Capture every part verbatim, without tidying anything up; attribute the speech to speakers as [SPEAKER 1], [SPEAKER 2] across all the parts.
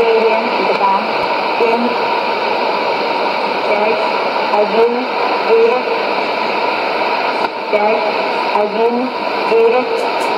[SPEAKER 1] четыре, два, семь, пять, один, девять, пять, один, девять,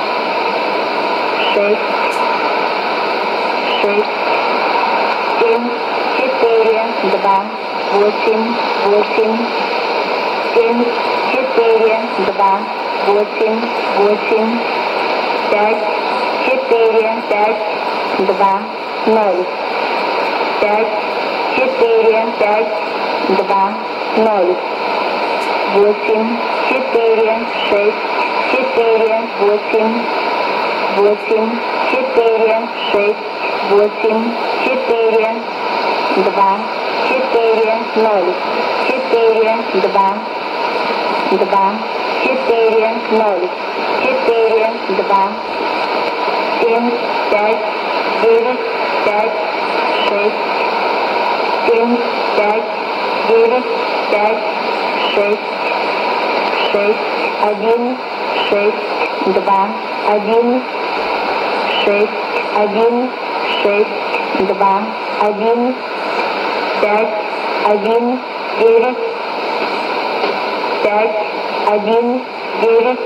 [SPEAKER 1] шесть, шесть, семь, четыре, два, восемь, восемь, семь, четыре, два, восемь, восемь, пять, четыре, пять, два, ноль, пять, четыре, пять, два, ноль, восемь, четыре, шесть, четыре, восемь, восемь, четыре, шесть, восемь, четыре, два, четыре, ноль, четыре, два, два, четыре, ноль, четыре, два, семь, пять, девять, пять, шесть, семь, пять, девять, пять, шесть, шесть, один, шесть, два, один, шесть, один, шесть, два, один, пять, один, девять, пять, один, девять,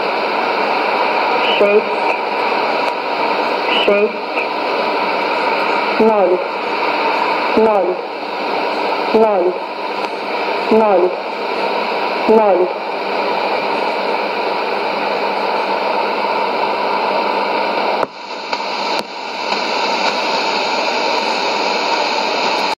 [SPEAKER 1] шесть, шесть, ноль, ноль, ноль, ноль, ноль.